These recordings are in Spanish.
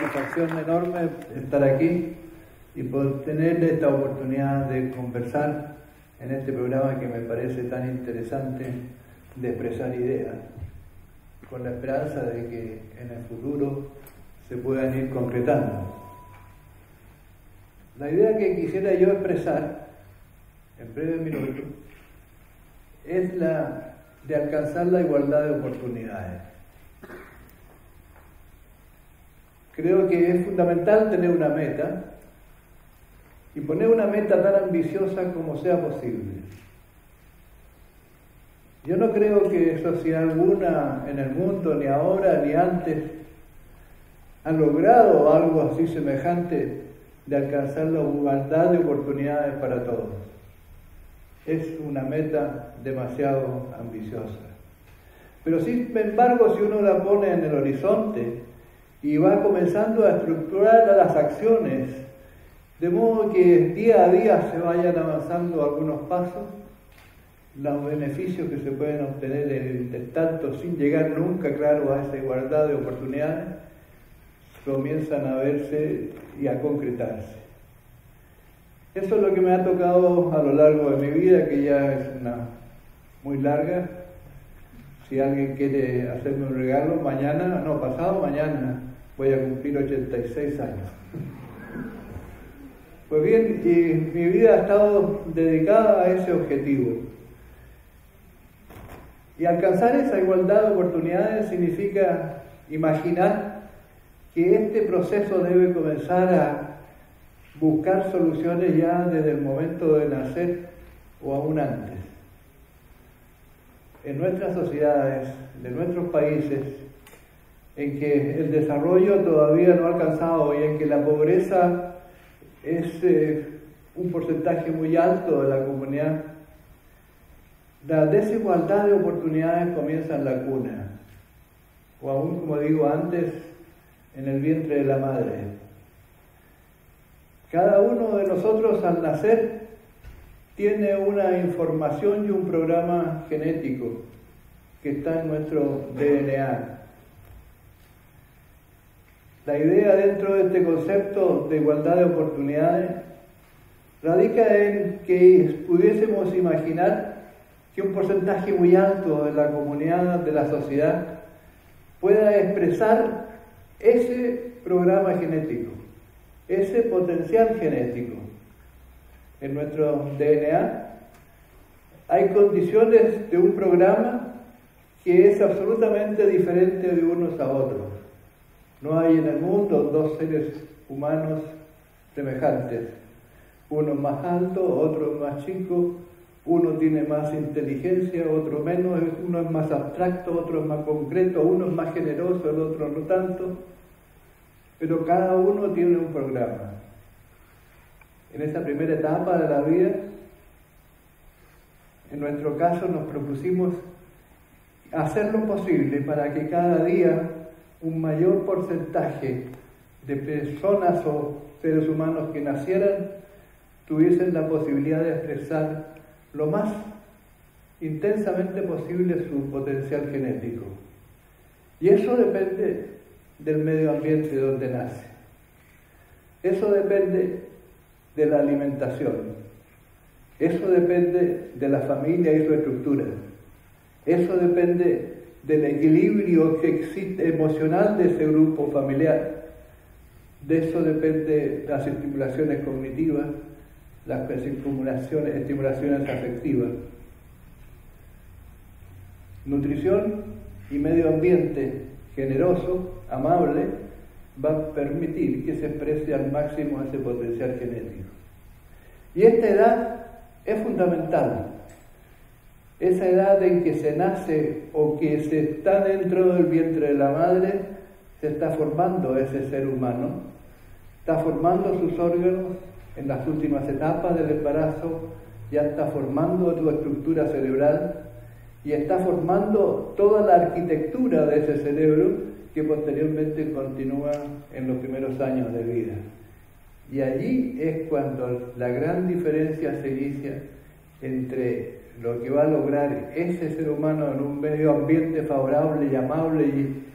satisfacción enorme estar aquí y poder tener esta oportunidad de conversar en este programa que me parece tan interesante de expresar ideas, con la esperanza de que en el futuro se puedan ir concretando. La idea que quisiera yo expresar en breves minutos es la de alcanzar la igualdad de oportunidades. Creo que es fundamental tener una meta y poner una meta tan ambiciosa como sea posible. Yo no creo que sociedad alguna en el mundo, ni ahora ni antes, ha logrado algo así semejante de alcanzar la igualdad de oportunidades para todos. Es una meta demasiado ambiciosa. Pero sin embargo, si uno la pone en el horizonte y va comenzando a estructurar las acciones, de modo que día a día se vayan avanzando algunos pasos, los beneficios que se pueden obtener en tanto sin llegar nunca, claro, a esa igualdad de oportunidades, comienzan a verse y a concretarse. Eso es lo que me ha tocado a lo largo de mi vida, que ya es una muy larga. Si alguien quiere hacerme un regalo, pasado mañana, voy a cumplir 86 años. Pues bien, y mi vida ha estado dedicada a ese objetivo. Y alcanzar esa igualdad de oportunidades significa imaginar que este proceso debe comenzar a buscar soluciones ya desde el momento de nacer o aún antes. En nuestras sociedades, de nuestros países, en que el desarrollo todavía no ha alcanzado y en que la pobreza es un porcentaje muy alto de la comunidad, la desigualdad de oportunidades comienza en la cuna, o aún, como digo antes, en el vientre de la madre. Cada uno de nosotros al nacer tiene una información y un programa genético que está en nuestro DNA. La idea dentro de este concepto de igualdad de oportunidades radica en que pudiésemos imaginar que un porcentaje muy alto de la comunidad, de la sociedad, pueda expresar ese programa genético, ese potencial genético. En nuestro DNA hay condiciones de un programa que es absolutamente diferente de unos a otros. No hay en el mundo dos seres humanos semejantes. Uno es más alto, otro es más chico, uno tiene más inteligencia, otro menos, uno es más abstracto, otro es más concreto, uno es más generoso, el otro no tanto. Pero cada uno tiene un programa. En esta primera etapa de la vida, en nuestro caso nos propusimos hacer lo posible para que cada día un mayor porcentaje de personas o seres humanos que nacieran tuviesen la posibilidad de expresar lo más intensamente posible su potencial genético. Y eso depende del medio ambiente donde nace. Eso depende de la alimentación. Eso depende de la familia y su estructura. Eso depende del equilibrio que existe emocional de ese grupo familiar. De eso depende las estimulaciones cognitivas, las estimulaciones afectivas. Nutrición y medio ambiente generoso, amable, va a permitir que se exprese al máximo ese potencial genético. Y esta edad es fundamental. Esa edad en que se nace o que se está dentro del vientre de la madre, se está formando ese ser humano, está formando sus órganos en las últimas etapas del embarazo, ya está formando tu estructura cerebral y está formando toda la arquitectura de ese cerebro que posteriormente continúa en los primeros años de vida. Y allí es cuando la gran diferencia se inicia entre lo que va a lograr ese ser humano en un medio ambiente favorable y amable y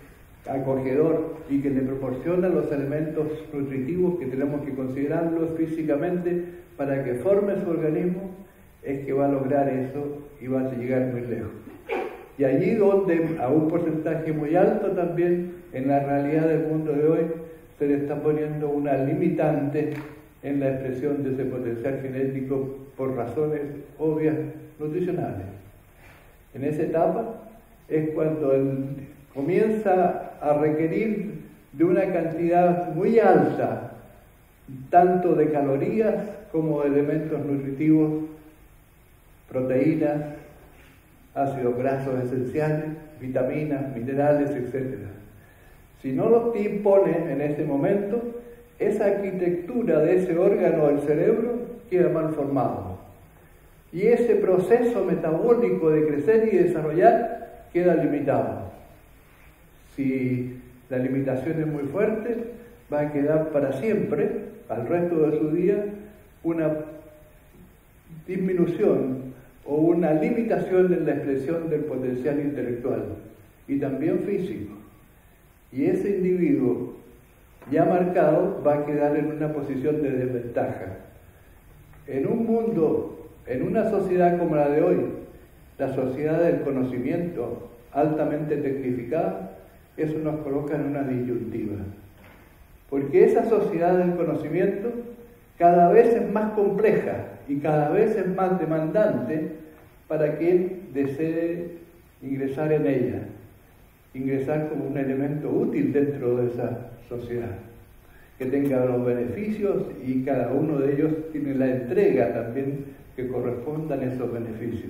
acogedor y que le proporciona los elementos nutritivos que tenemos que considerarlos físicamente para que forme su organismo, es que va a lograr eso y va a llegar muy lejos. Y allí donde a un porcentaje muy alto también en la realidad del mundo de hoy se le está poniendo una limitante en la expresión de ese potencial genético por razones obvias nutricionales. En esa etapa es cuando comienza a requerir de una cantidad muy alta, tanto de calorías como de elementos nutritivos, proteínas, ácidos grasos esenciales, vitaminas, minerales, etc. Si no los dispones en ese momento, esa arquitectura de ese órgano del cerebro queda mal formado. Y ese proceso metabólico de crecer y desarrollar queda limitado. Si la limitación es muy fuerte, va a quedar para siempre, al resto de su día, una disminución o una limitación en la expresión del potencial intelectual y también físico. Y ese individuo ya marcado va a quedar en una posición de desventaja. En un mundo, en una sociedad como la de hoy, la sociedad del conocimiento altamente tecnificada, eso nos coloca en una disyuntiva. Porque esa sociedad del conocimiento cada vez es más compleja y cada vez es más demandante para quien desee ingresar en ella, ingresar como un elemento útil dentro de esa sociedad, que tenga los beneficios y cada uno de ellos tiene la entrega también que correspondan esos beneficios.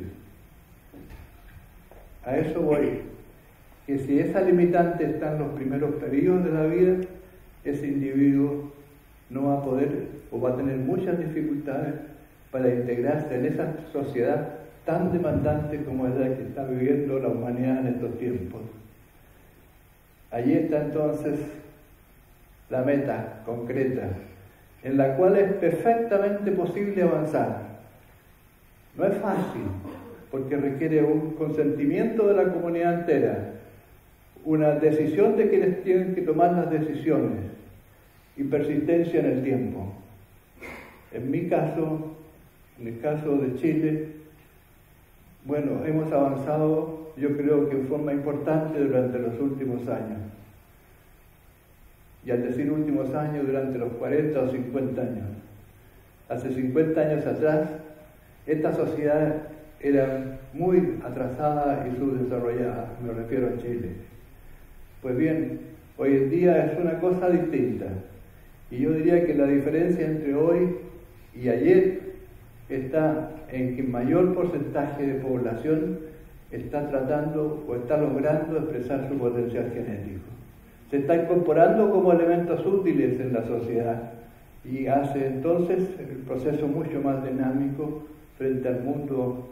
A eso voy, que si esa limitante está en los primeros periodos de la vida, ese individuo no va a poder o va a tener muchas dificultades para integrarse en esa sociedad tan demandante como es la que está viviendo la humanidad en estos tiempos. Allí está entonces la meta concreta, en la cual es perfectamente posible avanzar. No es fácil, porque requiere un consentimiento de la comunidad entera, una decisión de quienes tienen que tomar las decisiones y persistencia en el tiempo. En mi caso, en el caso de Chile, bueno, hemos avanzado, yo creo que en forma importante durante los últimos años. Y al decir últimos años, durante los 40 o 50 años. Hace 50 años atrás, esta sociedad era muy atrasada y subdesarrollada, me refiero a Chile. Pues bien, hoy en día es una cosa distinta. Y yo diría que la diferencia entre hoy y ayer está en que mayor porcentaje de población está tratando o está logrando expresar su potencial genético. Se está incorporando como elementos útiles en la sociedad y hace entonces el proceso mucho más dinámico frente al mundo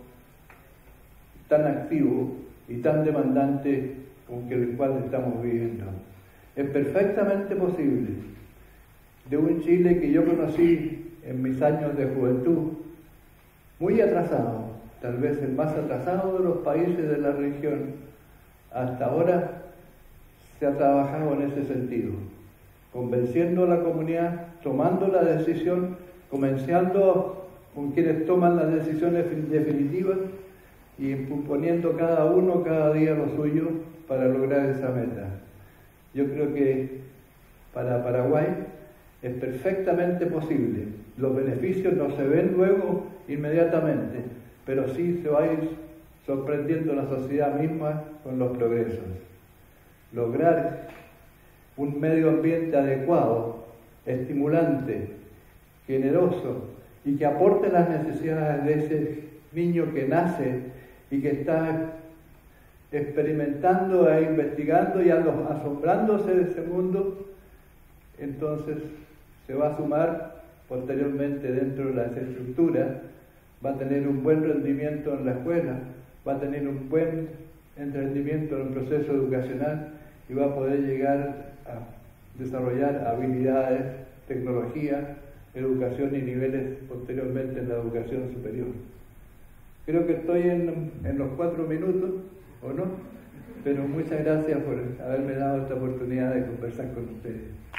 tan activo y tan demandante con el cual estamos viviendo. Es perfectamente posible de un Chile que yo conocí en mis años de juventud, muy atrasado, tal vez el más atrasado de los países de la región, hasta ahora se ha trabajado en ese sentido, convenciendo a la comunidad, tomando la decisión, comenzando con quienes toman las decisiones definitivas y poniendo cada uno cada día lo suyo para lograr esa meta. Yo creo que para Paraguay es perfectamente posible. Los beneficios no se ven luego inmediatamente, pero sí se va a ir sorprendiendo la sociedad misma con los progresos. Lograr un medio ambiente adecuado, estimulante, generoso y que aporte las necesidades de ese niño que nace y que está experimentando e investigando y asombrándose de ese mundo, entonces se va a sumar posteriormente dentro de las estructuras, va a tener un buen rendimiento en la escuela, va a tener un buen rendimiento en el proceso educacional y va a poder llegar a desarrollar habilidades, tecnología, educación y niveles posteriormente en la educación superior. Creo que estoy en los 4 minutos, ¿o no? Pero muchas gracias por haberme dado esta oportunidad de conversar con ustedes.